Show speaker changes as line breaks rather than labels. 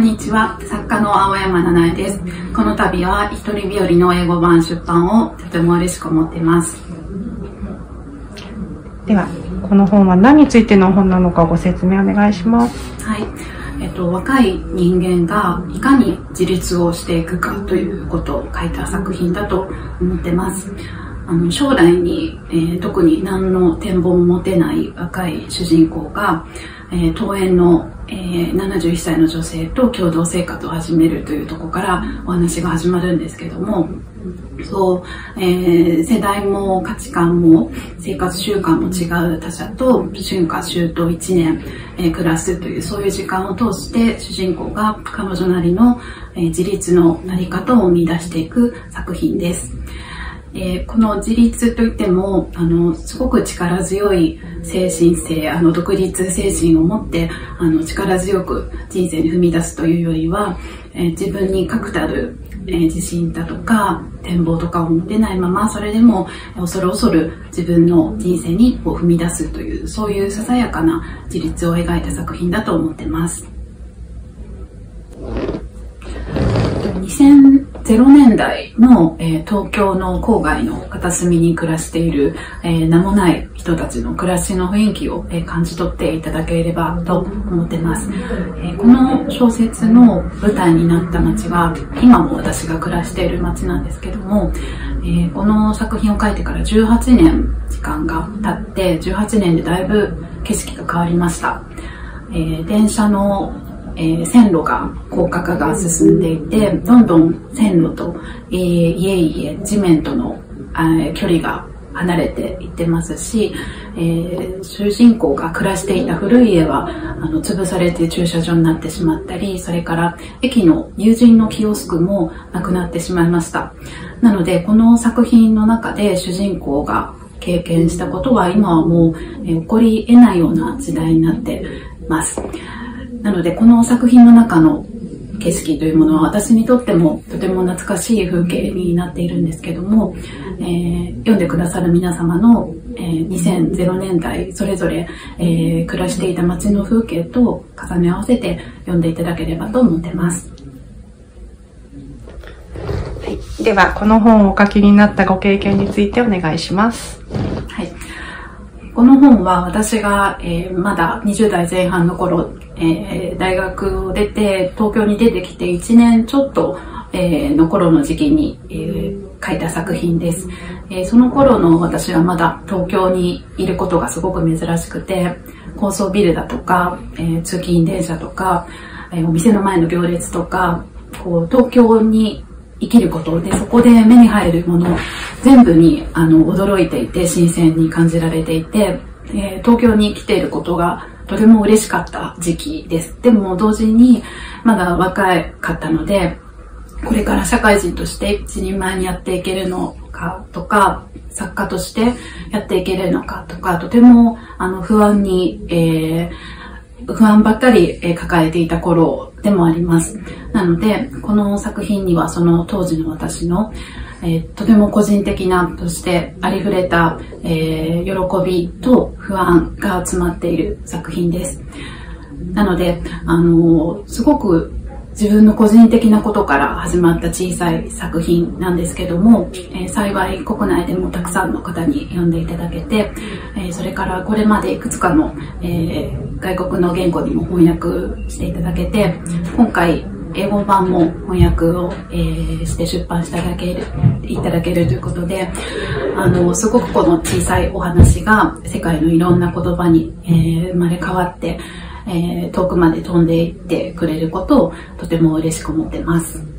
にちは、作家の青山奈々恵です。この度は一人日和の英語版出版をとても嬉しく思っています。
では、この本は何についての本なのかご説明お願いします。
はい。若い人間がいかに自立をしていくかということを書いた作品だと思ってます。将来に、特に何の展望も持てない若い主人公が、遠縁の、71歳の女性と共同生活を始めるというところからお話が始まるんですけども、世代も価値観も生活習慣も違う他者と春夏秋冬1年、暮らすというそういう時間を通して主人公が彼女なりの、自立のなり方を見出していく作品です。この自立といってもすごく力強い精神性、独立精神を持って力強く人生に踏み出すというよりは、自分に確たる自信だとか展望とかを持てないまま、それでも恐る恐る自分の人生に踏み出すという、そういうささやかな自立を描いた作品だと思ってます。2000年代の、東京の郊外の片隅に暮らしている、名もない人たちの暮らしの雰囲気を、感じ取っていただければと思ってます。この小説の舞台になった街は今も私が暮らしている街なんですけども、この作品を書いてから18年時間が経って18年でだいぶ景色が変わりました。電車の線路が高架化が進んでいて、どんどん線路と、家々地面との、距離が離れていってますし、主人公が暮らしていた古い家は潰されて駐車場になってしまったり、それから駅の友人のキオスクもなくなってしまいました。なのでこの作品の中で主人公が経験したことは今はもう、起こり得ないような時代になってます。なのでこの作品の中の景色というものは私にとってもとても懐かしい風景になっているんですけども、読んでくださる皆様の、2000年代それぞれ、暮らしていた街の風景と重ね合わせて読んでいただければと思ってます。
はい、ではこの本をお書きになったご経験についてお願いします。
はい、この本は私が、まだ20代前半の頃、大学を出て東京に出てきて1年ちょっと、の頃の時期に、書いた作品です。その頃の私はまだ東京にいることがすごく珍しくて、高層ビルだとか、通勤電車とか、お店の前の行列とか、東京に生きることで、そこで目に入るもの全部に驚いていて新鮮に感じられていて、東京に来ていることがとても嬉しかった時期です。でも同時にまだ若かったので、これから社会人として一人前にやっていけるのかとか、作家としてやっていけるのかとか、とても不安ばっかり抱えていた頃でもあります。なのでこの作品にはその当時の私の、とても個人的なとしてありふれた、喜びと不安が詰まっている作品です。なのですごく自分の個人的なことから始まった小さい作品なんですけども、幸い国内でもたくさんの方に読んでいただけて、それからこれまでいくつかの、外国の言語にも翻訳していただけて、今回英語版も翻訳を、して出版していただけるということで、すごくこの小さいお話が世界のいろんな言葉に、生まれ変わって、遠くまで飛んでいってくれることをとても嬉しく思ってます。